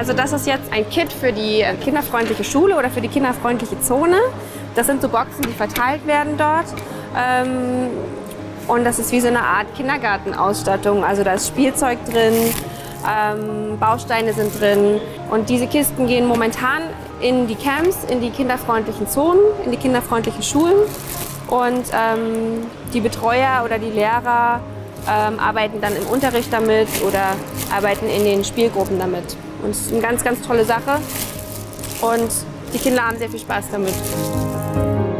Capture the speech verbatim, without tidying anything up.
Also das ist jetzt ein Kit für die kinderfreundliche Schule oder für die kinderfreundliche Zone. Das sind so Boxen, die verteilt werden dort. Und das ist wie so eine Art Kindergartenausstattung. Also da ist Spielzeug drin, ähm, Bausteine sind drin. Und diese Kisten gehen momentan in die Camps, in die kinderfreundlichen Zonen, in die kinderfreundlichen Schulen. Und ähm, die Betreuer oder die Lehrer ähm, arbeiten dann im Unterricht damit oder arbeiten in den Spielgruppen damit. Und es ist eine ganz, ganz tolle Sache. Und die Kinder haben sehr viel Spaß damit.